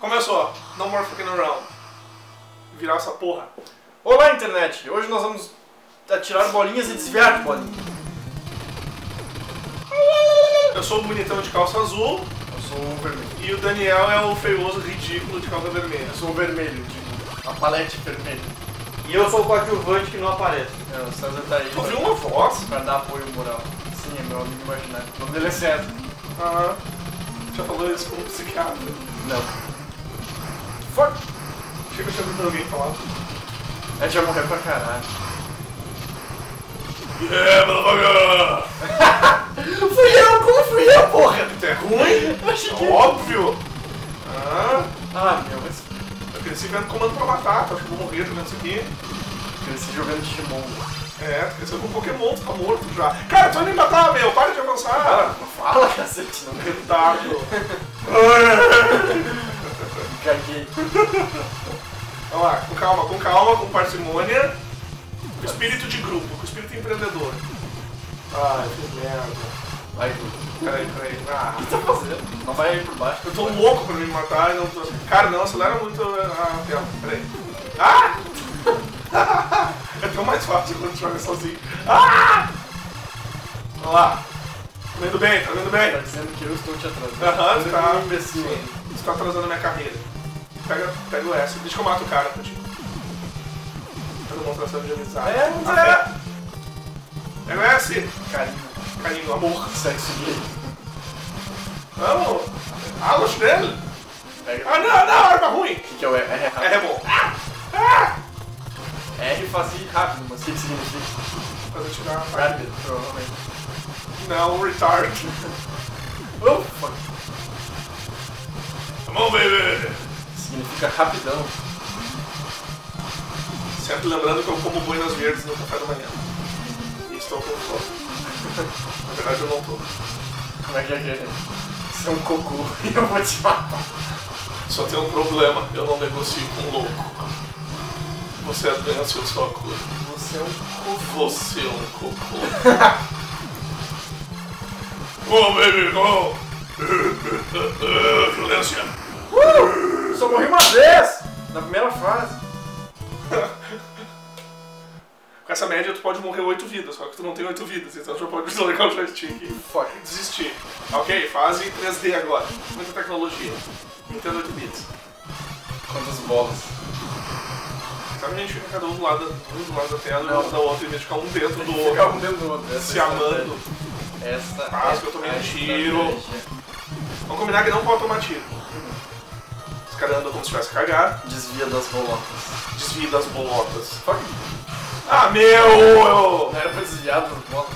Começou. No more fucking around. Virar essa porra. Olá, internet! Hoje nós vamos atirar bolinhas e desviar de bolinhas. Eu sou o bonitão de calça azul. Eu sou o vermelho. E o Daniel é o feioso ridículo de calça vermelha. Eu sou o vermelho, tipo, a palete vermelha. E eu sou o coadjuvante que não aparece. O César tá aí. Tu ouviu uma voz? Pra dar apoio moral. Sim, é meu amigo imaginário. O nome dele é César. Ah, já falou isso com um psiquiatra. Não. Fuck! Achei que eu tinha ouvido alguém falar. A gente vai morrer pra caralho. Yeah, motherfucker! Como fui eu, porra? Tu é ruim? Eu achei que... Óbvio! Ah, meu, mas... eu cresci vendo Comando pra Matar, acho que eu vou morrer jogando isso aqui. Cresci jogando Digimon. É, tu cresceu com Pokémon, tu tá morto já. Cara, tu vai me matar, meu, para de avançar! Fala, cacete, não me Retardo! caguei. Vamos lá, com calma, com parcimônia. Com espírito de grupo, com espírito empreendedor. Ai, que merda. Vai, tudo. Peraí. Ah, O que tá fazendo? Não vai aí por baixo. eu tô louco pra me matar e não tô... Cara, não, acelera muito a tela. Peraí. Ah! É tão mais fácil quando tu joga sozinho. Ah! Vamos lá. Tá indo bem, tá indo Tá bem. dizendo que eu estou te atrasando. Aham, Você tá. é um imbecil. Sim, você tá atrasando a minha carreira. Pega o S. Deixa que eu mato o cara pra ti. Demonstração de amizade. Pega o S. Carinho, amor. Sexo gay. Vamos. Alos dele. Pega. Ah, não, arma ruim. O que é o R? É bom. R faz ir rápido, mas o que significa? Fazer tirar a Rapid, provavelmente. Não, retard. Oh, fuck. Come on, baby. Significa rapidão. Sempre lembrando que eu como boinas verdes no café da manhã. E estou com fome. Na verdade eu não tô. Como é que é? Você é um cocô e eu vou te matar. Só tem um problema, eu não negocio com um louco. Você é a doença, eu sou a cura. Você é um cocô. Você é um cocô. Oh, baby, go! Violência. Só morri uma vez! Na primeira fase. Com essa média tu pode morrer 8 vidas, só que tu não tem 8 vidas, então tu já pode desligar o joystick e Fuck. desistir. Ok, fase 3D agora. Muita tecnologia. Nintendo 8 bits. Quantas bolas? Sabe, a gente fica cada um do lado da tela e Não. o outro da outra, em vez de ficar um dentro do Ficar outro, um dentro do outro. se amando. Essa Quase que eu tomei um tiro. estratégia. Vamos combinar que não pode tomar tiro. Os caras andam como se tivesse cagado, Desvia das bolotas. desvia das bolotas. Fuck. Ah, meu! Não era pra desviar das bolas.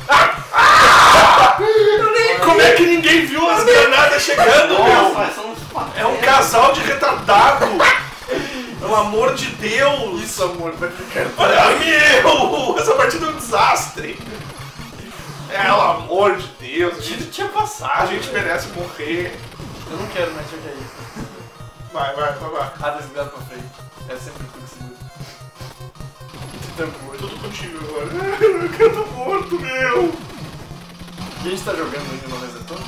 Como é que ninguém viu as granadas chegando, meu? É um casal de retardado! Pelo amor de Deus! Isso, amor, vai ficar. Olha, meu! Essa partida é um desastre! Pelo amor de Deus! Tinha passado. A gente merece morrer. Eu não quero mais jogar isso. Vai. Ah, desviado pra frente. É sempre tudo seguro. Tempo hoje. Tudo contigo agora. Eu quero tô morto, meu! Quem está jogando ainda não resetou?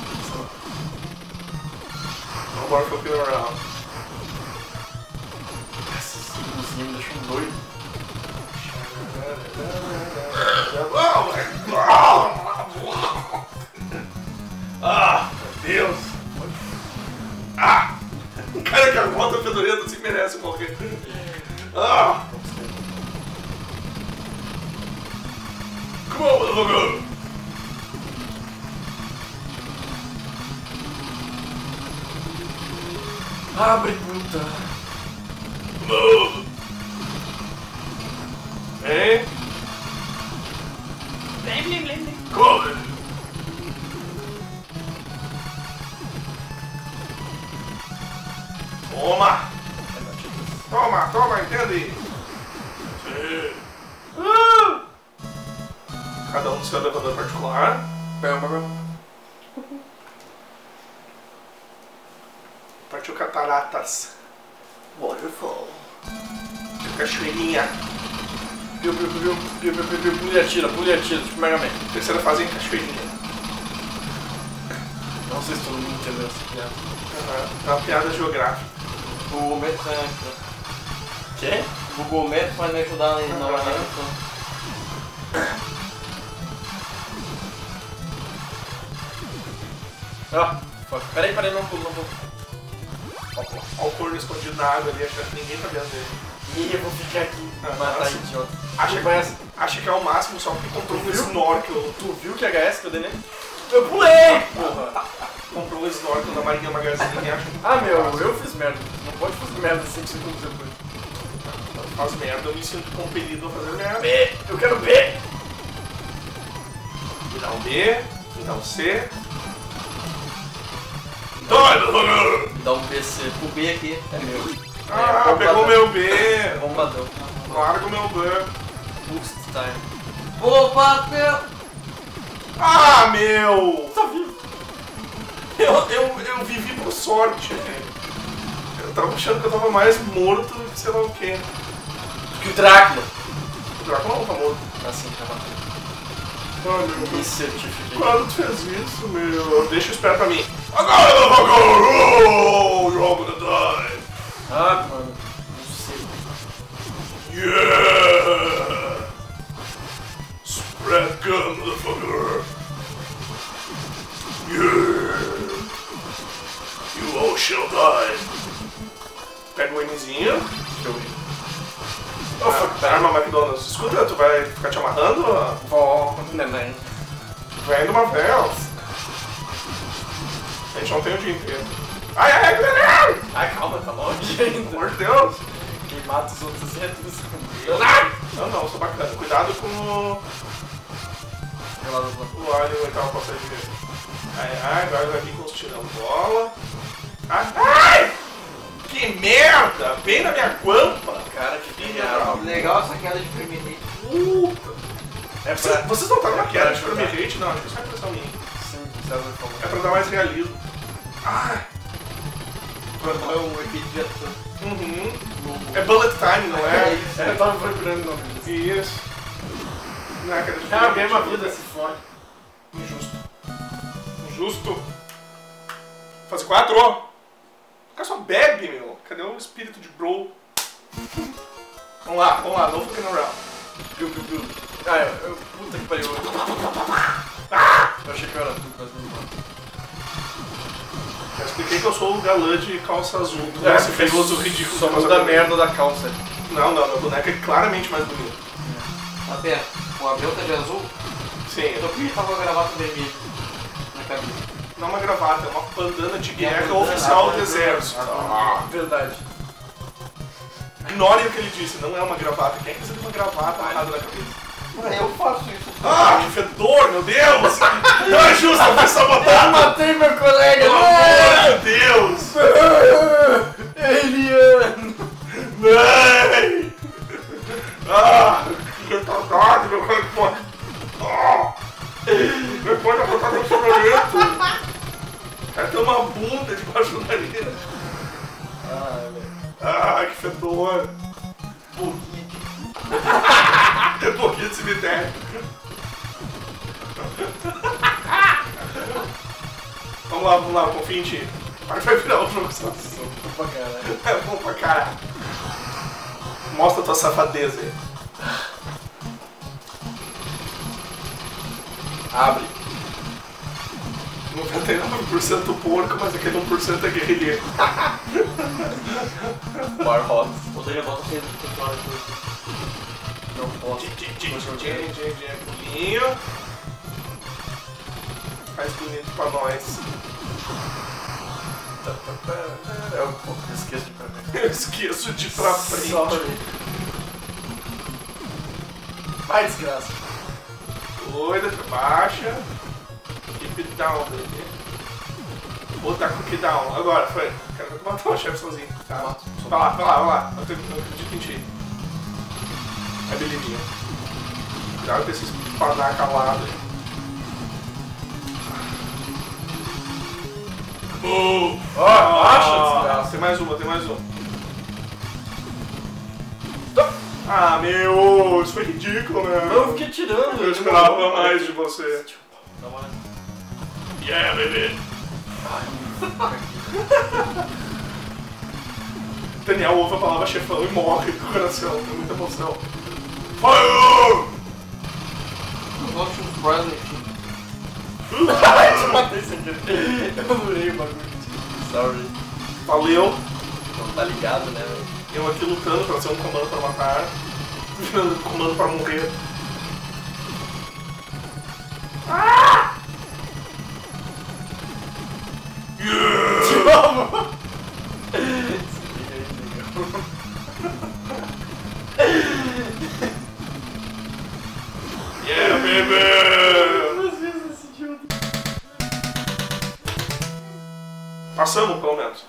No more fucking around. Essas luzinhas me deixam doido. Ah, meu Deus! Ah! Um cara que arrota fedorento assim merece morrer. Ah! Come on, motherfucker! Abre, puta! Move! Hein? Come! Toma, entende? Sim. Cada um no seu elevador particular. Partiu cataratas. Waterfall. Cachoeirinha. Pule e atira, tipo Mega Man. Terceira fase em cachoeirinha. Não sei se todo mundo entendeu essa piada. É uma piada geográfica. O Meto vai me ajudar. Quê? O Google Meto vai me ajudar na navegação. Ah, peraí, não pulo. Olha o corno escondido na água ali, achando que ninguém tá vendo ele. Ih, eu vou ficar aqui. Nossa. Matar idiota. Acha que é o máximo só porque comprou um snorkel. Tu viu que HS que eu dei nele? Eu pulei! Porra! Comprou um snorkel da Marinha Magazine e acha que Ah, meu, eu fiz merda. Não pode fazer merda 5 segundos depois. faz merda, eu me sinto compelido a fazer merda. B! Eu quero B! Me dá um B, me dá um C. Dói, Dá um BC. O B aqui é meu. ah, pegou meu B. É bombadão. Larga o meu B. Boost time. Opa, meu! Ah, meu! Tá vivo. Eu vivi por sorte, velho. Eu tava achando que eu tava mais morto do que sei lá o quê. Que o Drácula! O Drácula não tá morto. Assim, tá matando. Ah, meu. Me certifiquei. Quando tu fez isso, meu? Deixa eu esperar pra mim. Agora eu vou agora! Oh, you're all gonna die! Ah, mano. Não sei. Yeah! Spread gun, motherfucker! Yeah! You all shall die! Pega o Mzinho. Deixa eu ver. Arma McDonald's. Escuta, tu vai ficar te amarrando? Vó, neném. Vem de uma vez. A gente não tem o dia inteiro. Ai, ai, ai, Ai, calma, tá longe pelo ainda. amor de Deus! Quem mata os outros é tu. Não, sou bacana. Cuidado com o alho e o oitavo passageiro. Ai, ai, agora vai vir com os tirando bola. Ai, ai! Que merda! Bem na minha guampa! Cara, que Que legal. Legal essa queda de primeiro. Puta! É pra... Vocês não estavam na queda de pra Premier Hate? Não, acho que isso é impressão minha. Sim, César falou. É pra dar mais realismo. Ai! É um epíteto. Uhum. É bullet time, não é? É, eu tava procurando o nome. Isso. Não é queda de É a Premier mesma Hate, vida, se fode. Injusto. Injusto. Fase 4, ó. O cara só bebe, meu. Cadê o espírito de bro? Vamos lá, no fucking around. Piu. Ah, puta que pariu. Eu achei que eu era tu, quase me matou. Já expliquei que eu sou o galã de calça azul. Tu esse feioso ridículo. Só de calça muda a azul. merda da calça. Não, meu boneco é claramente mais bonito. Até, o Abel tá de azul? Sim, Eu queria tava com a gravata vermelha na cabeça. não é uma gravata, é uma bandana de guerra bandana, oficial ah, do exército. Ah, verdade. Ignorem o que ele disse, não é uma gravata. Quem é que precisa de uma gravata amarrada na cabeça? Eu faço isso. Ah, que fedor, meu Deus! Não é justo, eu fui sabotado! matei meu colega! Pelo amor de Deus! Eliane! Não! Ah, que retardado, meu cara, pô! Ah! Depois de botar meu sobrevento! Cara, tem uma bunda debaixo do nariz! Ah, velho. Ah, que fedor! É pouquinho de cemitério! Vamos lá, confia em ti. Vai virar o jogo só. Pra caralho. É bom pra caralho. Mostra tua safadeza aí. Abre. 99% porco, mas aquele 1% é guerrilheiro. Bar Hot. Poderia botar sempre pro fora aqui. Não posso. Pulinho. Faz bonito pra nós. Eu esqueço de pra mim. Eu esqueço de ir pra frente. Sorry. Vai, desgraça. Doida, baixa. Keep it down, baby. Botar cookie down. Agora, foi. Quero ver tu matar o chefe sozinho. Tá? Vai lá. Eu acredito em ti. É belivinho. Cuidado com esse panaca calado aí. Acha, desgraça. Tem mais uma. Ah, meu, isso foi ridículo, né? Eu fiquei tirando. Eu esperava mais de você. Dá uma olhada. Yeah, baby! Daniel ouve a palavra chefão e morre do coração, tem muita emoção. Fire! Eu gosto de Bradley. Ai, te matei sem querer. Eu adorei o bagulho. Sorry. Valeu. Não tá ligado, né? Eu aqui lutando pra ser um comando pra matar. Um comando pra morrer. Ah! Yeah! De novo! Yeah, baby! Às vezes esse idiota. Passamos, pelo menos.